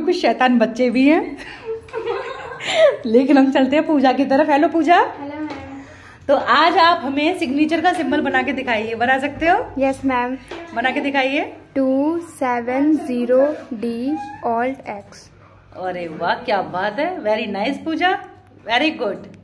कुछ शैतान बच्चे भी हैं। लेकिन हम चलते हैं पूजा की तरफ। हेलो पूजा। Hello ma'am. तो आज आप हमें सिग्नेचर का सिंबल बना के दिखाइए। बना सकते हो? Yes ma'am. बना के दिखाइए। 270D Alt X। अरे वाह, क्या बात है। Very nice Pooja, very good.